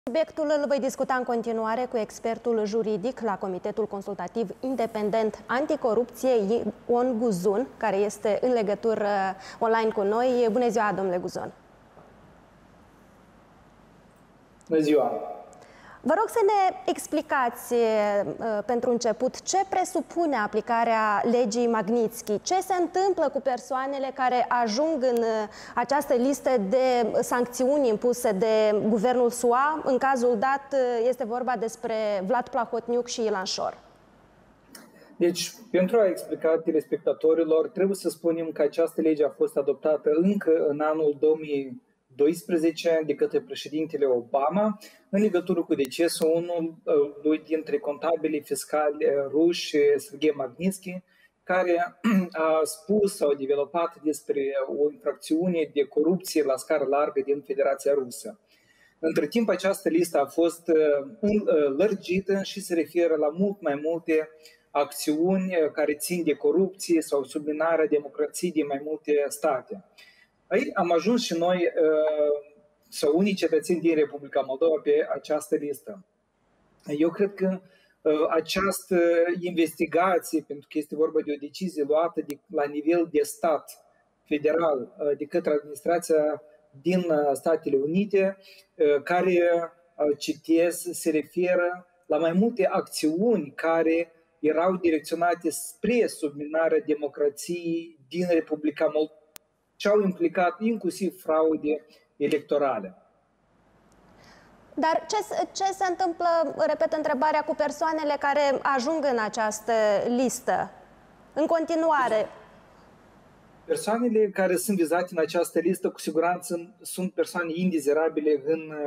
Subiectul îl voi discuta în continuare cu expertul juridic la Comitetul Consultativ Independent Anticorupție, Ion Guzun, care este în legătură online cu noi. Bună ziua, domnule Guzun! Bună ziua! Vă rog să ne explicați pentru început ce presupune aplicarea legii Magnitsky, ce se întâmplă cu persoanele care ajung în această listă de sancțiuni impuse de guvernul SUA. În cazul dat este vorba despre Vlad Plahotniuc și Ilan Șor. Deci, pentru a explica telespectatorilor, trebuie să spunem că această lege a fost adoptată încă în anul 2012 de către președintele Obama în legătură cu decesul unului dintre contabilii fiscali ruși, Sergei Magnitsky, care a spus sau a developat despre o infracțiune de corupție la scară largă din Federația Rusă. Între timp, această listă a fost lărgită și se referă la mult mai multe acțiuni care țin de corupție sau subminarea democrației din mai multe state. Aici am ajuns și noi, sau unii cetățeni din Republica Moldova, pe această listă. Eu cred că această investigație, pentru că este vorba de o decizie luată la nivel de stat federal de către administrația din Statele Unite, care, citez, se referă la mai multe acțiuni care erau direcționate spre subminarea democrației din Republica Moldova și au implicat inclusiv fraude electorale. Dar ce se întâmplă, repet întrebarea, cu persoanele care ajung în această listă în continuare? Persoanele care sunt vizate în această listă cu siguranță sunt persoane indezirabile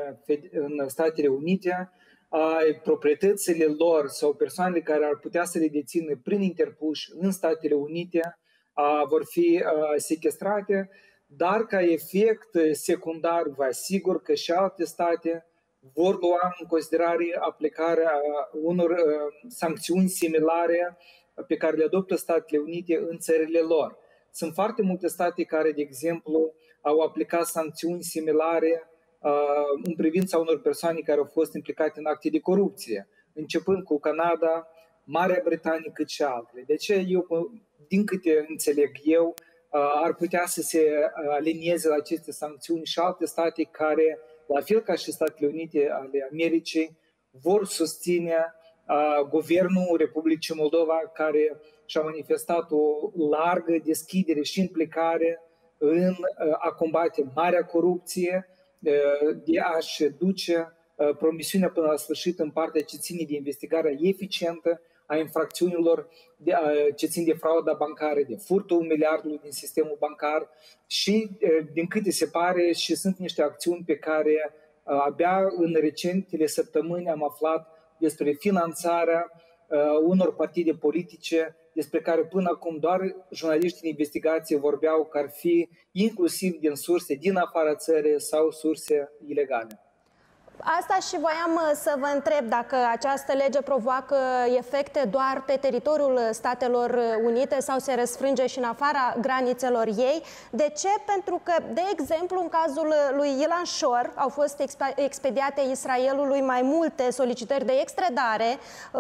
în Statele Unite. Proprietățile lor sau persoanele care ar putea să le dețină prin interpuși în Statele Unite vor fi sequestrate, dar ca efect secundar vă asigur că și alte state vor lua în considerare aplicarea unor sancțiuni similare pe care le adoptă Statele Unite în țările lor. Sunt foarte multe state care, de exemplu, au aplicat sancțiuni similare în privința unor persoane care au fost implicate în acte de corupție, începând cu Canada, Marea Britanie, cât și altele. De ce din câte înțeleg eu, ar putea să se alinieze la aceste sancțiuni și alte state care, la fel ca și Statele Unite ale Americii, vor susține guvernul Republicii Moldova, care și-a manifestat o largă deschidere și implicare în a combate marea corupție, de a-și duce promisiunea până la sfârșit în partea ce ține de investigarea eficientă a infracțiunilor ce țin de frauda bancară, de furtul miliardului din sistemul bancar și, din câte se pare, și sunt niște acțiuni pe care abia în recentele săptămâni am aflat despre finanțarea unor partide politice despre care până acum doar jurnaliștii de investigație vorbeau că ar fi inclusiv din surse din afara țării sau surse ilegale. Asta și voiam să vă întreb dacă această lege provoacă efecte doar pe teritoriul Statelor Unite sau se răsfrânge și în afara granițelor ei. De ce? Pentru că, de exemplu, în cazul lui Ilan Șor au fost expediate Israelului mai multe solicitări de extradare.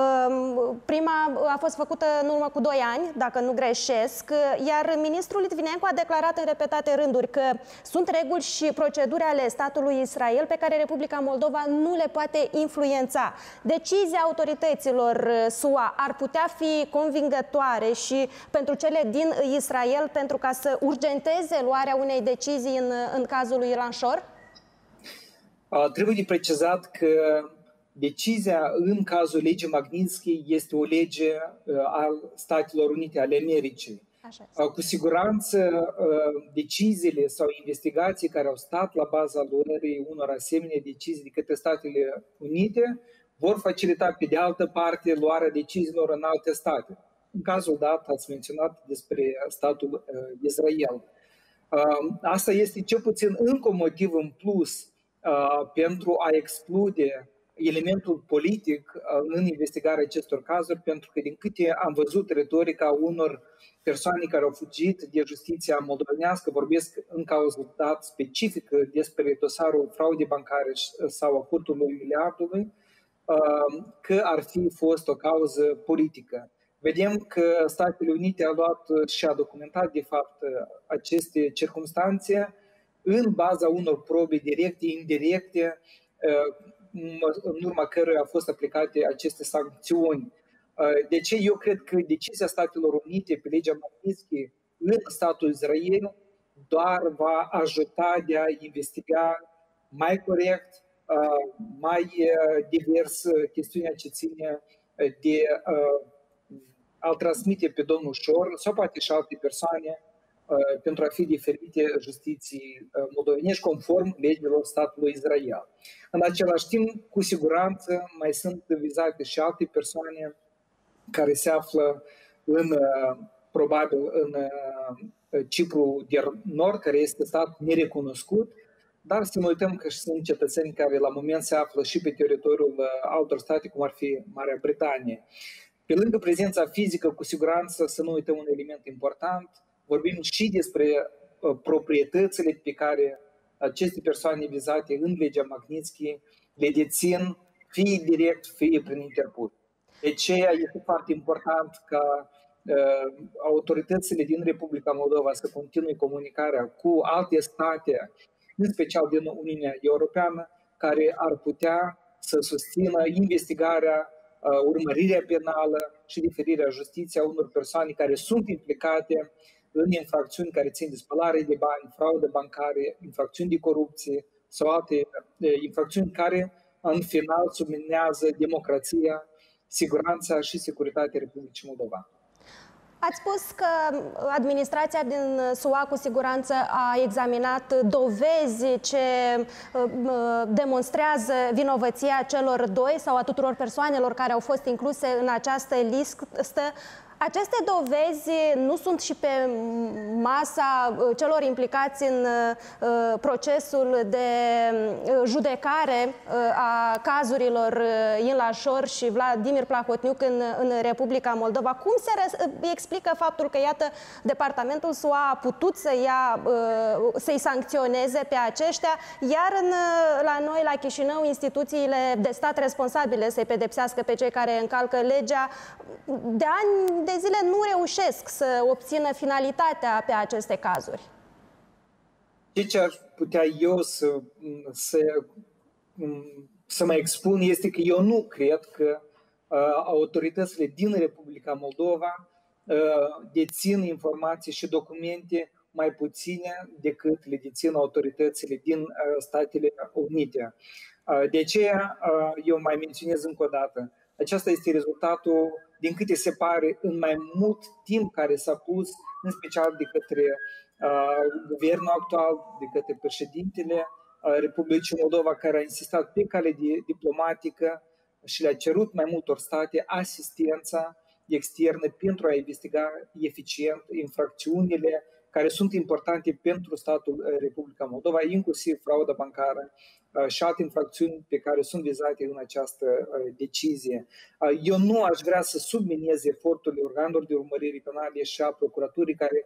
Prima a fost făcută în urmă cu 2 ani, dacă nu greșesc, iar ministrul Litvinenko a declarat în repetate rânduri că sunt reguli și proceduri ale statului Israel pe care Republica Moldova nu le poate influența. Decizia autorităților SUA ar putea fi convingătoare și pentru cele din Israel pentru ca să urgenteze luarea unei decizii în cazul lui Ilan Șor? Trebuie de precizat că decizia în cazul legii Magnitsky este o lege al Statelor Unite ale Americii. Cu siguranță, deciziile sau investigații care au stat la baza luării unor asemenea decizii de către Statele Unite vor facilita, pe de altă parte, luarea deciziilor în alte state. În cazul dat, ați menționat despre statul Israel. Asta este cel puțin încă un motiv în plus pentru a exclude elementul politic în investigarea acestor cazuri, pentru că din câte am văzut retorica unor persoane care au fugit de justiția moldovenească, vorbesc în cauză dat specifică despre dosarul fraudei bancare sau a furtului miliardului, că ar fi fost o cauză politică. Vedem că Statele Unite a luat și a documentat de fapt aceste circumstanțe în baza unor probe directe, indirecte, în urma căruia au fost aplicate aceste sancțiuni. De ce eu cred că decizia Statelor Unite pe legea Magnitsky în statul Israel doar va ajuta de a investiga mai corect, mai divers chestiunea ce ține de a-l transmite pe domnul Șor sau poate și alte persoane pentru a fi diferite justiții moldovenești conform legilor statului Israel. În același timp, cu siguranță, mai sunt vizate și alte persoane care se află probabil în Cipru de Nord, care este stat nerecunoscut, dar să nu uităm că sunt cetățeni care la moment se află și pe teritoriul altor state, cum ar fi Marea Britanie. Pe lângă prezența fizică, cu siguranță, să nu uităm un element important, vorbim și despre proprietățile pe care aceste persoane vizate în legea Magnitsky le dețin, fie direct, fie prin Interpol. De aceea este foarte important ca autoritățile din Republica Moldova să continue comunicarea cu alte state, în special din Uniunea Europeană, care ar putea să susțină investigarea, urmărirea penală și diferirea justiției a unor persoane care sunt implicate în infracțiuni care țin de spălare de bani, fraudă bancare, infracțiuni de corupție sau alte infracțiuni care, în final, subminează democrația, siguranța și securitatea Republicii Moldova. Ați spus că administrația din SUA cu siguranță a examinat dovezi ce demonstrează vinovăția celor doi sau a tuturor persoanelor care au fost incluse în această listă. Aceste dovezi nu sunt și pe masa celor implicați în procesul de judecare a cazurilor Inla Șor și Vladimir Plahotniuc în Republica Moldova. Cum se explică faptul că, iată, Departamentul SUA a putut să-i sancționeze pe aceștia, iar la noi, la Chișinău, instituțiile de stat responsabile să-i pedepsească pe cei care încalcă legea, de ani de zile nu reușesc să obțină finalitatea pe aceste cazuri? Ce ar putea eu să mă expun este că eu nu cred că autoritățile din Republica Moldova dețin informații și documente mai puține decât le dețin autoritățile din Statele Unite. De aceea, eu mai menționez încă o dată, acesta este rezultatul, din câte se pare, în mai mult timp care s-a pus, în special de către guvernul actual, de către președintele Republicii Moldova, care a insistat pe cale diplomatică și le-a cerut mai multor state asistența externă pentru a investiga eficient infracțiunile care sunt importante pentru statul Republica Moldova, inclusiv frauda bancară și alte infracțiuni pe care sunt vizate în această decizie. Eu nu aș vrea să subminez eforturile organelor de urmărire penale și a procuraturii care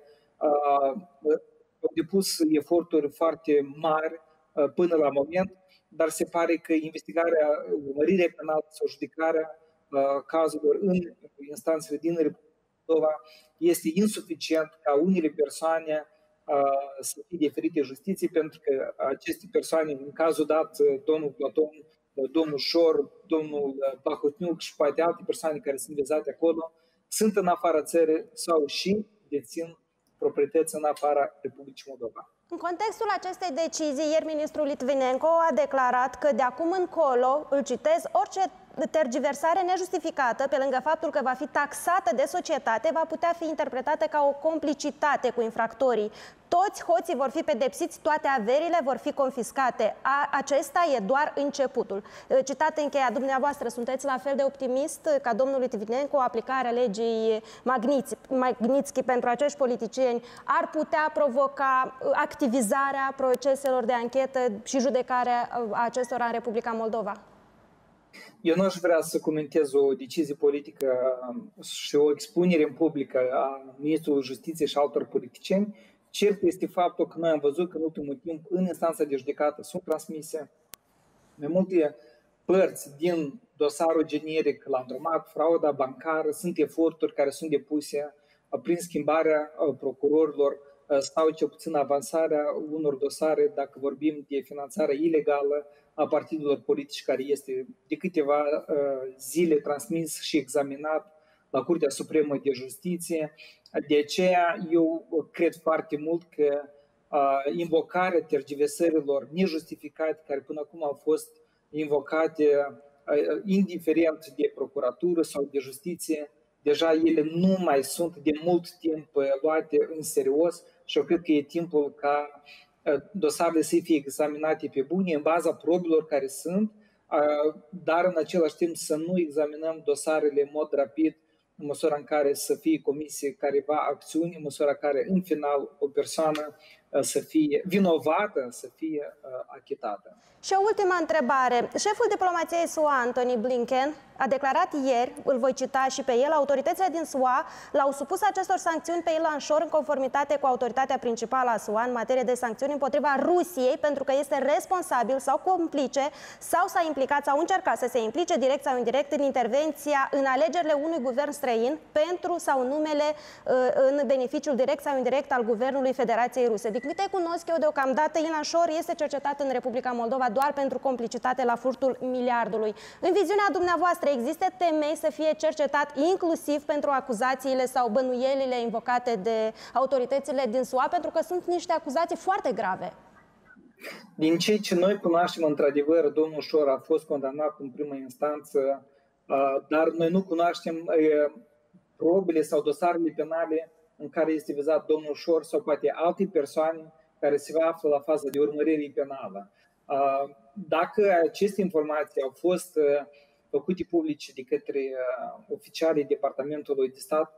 au depus eforturi foarte mari până la moment, dar se pare că investigarea, urmărirea penală sau judecarea cazurilor în instanțele din Republica Moldova este insuficient ca unele persoane să fie diferite justiții, pentru că aceste persoane, în cazul dat, domnul Platon, domnul Șor, domnul Plahotniuc și poate alte persoane care sunt vizate acolo, sunt în afara țării sau și dețin proprietăți în afara Republicii Moldova. În contextul acestei decizii, ieri ministrul Litvinenko a declarat că de acum încolo, îl citez, orice tergiversare nejustificată, pe lângă faptul că va fi taxată de societate, va putea fi interpretată ca o complicitate cu infractorii. Toți hoții vor fi pedepsiți, toate averile vor fi confiscate. Acesta e doar începutul. Citat încheiat, dumneavoastră sunteți la fel de optimist ca domnul Litvinenko, aplicarea legii Magnitsky pentru acești politicieni ar putea provoca activizarea proceselor de anchetă și judecarea acestora în Republica Moldova? Eu nu aș vrea să comentez o decizie politică și o expunere în publică a Ministrului Justiției și altor politicieni. Cert este faptul că noi am văzut că în ultimul timp în instanța de judecată sunt transmise mai multe părți din dosarul generic landromat, frauda bancară, sunt eforturi care sunt depuse prin schimbarea procurorilor sau cel puțin avansarea unor dosare, dacă vorbim de finanțarea ilegală a partidelor politici, care este de câteva zile transmis și examinat la Curtea Supremă de Justiție. De aceea eu cred foarte mult că invocarea tergiversărilor nejustificate, care până acum au fost invocate indiferent de procuratură sau de justiție, deja ele nu mai sunt de mult timp luate în serios și eu cred că e timpul ca dosarele să fie examinate pe bune în baza probelor care sunt, dar în același timp să nu examinăm dosarele în mod rapid, în măsura în care să fie comisie careva acțiuni, în măsura în care în final o persoană să fie vinovată, să fie achitată. Și o ultimă întrebare. Șeful diplomației SUA, Antony Blinken, a declarat ieri, îl voi cita și pe el, autoritățile din SUA l-au supus acestor sancțiuni pe Ilan Shore în conformitate cu autoritatea principală a SUA în materie de sancțiuni împotriva Rusiei, pentru că este responsabil sau complice sau s-a implicat sau încercat să se implice direct sau indirect în intervenția în alegerile unui guvern străin pentru sau numele în beneficiul direct sau indirect al Guvernului Federației Ruse. Din câte cunosc eu deocamdată, Ilan Shore este cercetat în Republica Moldova doar pentru complicitate la furtul miliardului. În viziunea dumneavoastră, există temei să fie cercetat inclusiv pentru acuzațiile sau bănuielile invocate de autoritățile din SUA, pentru că sunt niște acuzații foarte grave? Din ceea ce noi cunoaștem, într-adevăr, domnul Shore a fost condamnat în primă instanță, dar noi nu cunoaștem probele sau dosarele penale în care este vizat domnul Shore sau poate alte persoane care se află la faza de urmărire penală. Dacă aceste informații au fost făcute publice de către oficialii Departamentului de Stat,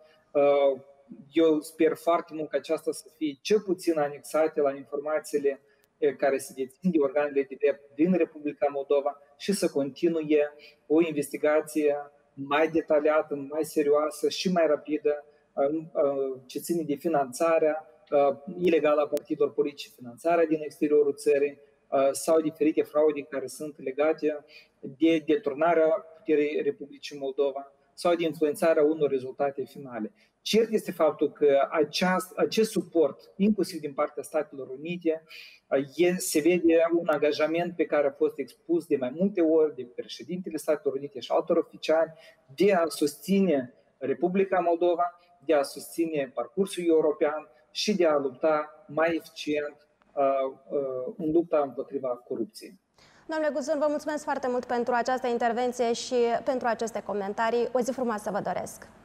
eu sper foarte mult că aceasta să fie cel puțin anexate la informațiile care se dețin de organele de drept din Republica Moldova și să continue o investigație mai detaliată, mai serioasă și mai rapidă ce ține de finanțarea ilegală a partidelor politice, finanțarea din exteriorul țării sau diferite fraude care sunt legate de deturnarea puterii Republicii Moldova sau de influențarea unor rezultate finale. Cert este faptul că acest suport, inclusiv din partea Statelor Unite, se vede un angajament pe care a fost expus de mai multe ori de președintele Statelor Unite și altor oficiali de a susține Republica Moldova, de a susține parcursul european și de a lupta mai eficient în lupta împotriva corupției. Domnule Guzun, vă mulțumesc foarte mult pentru această intervenție și pentru aceste comentarii. O zi frumoasă vă doresc!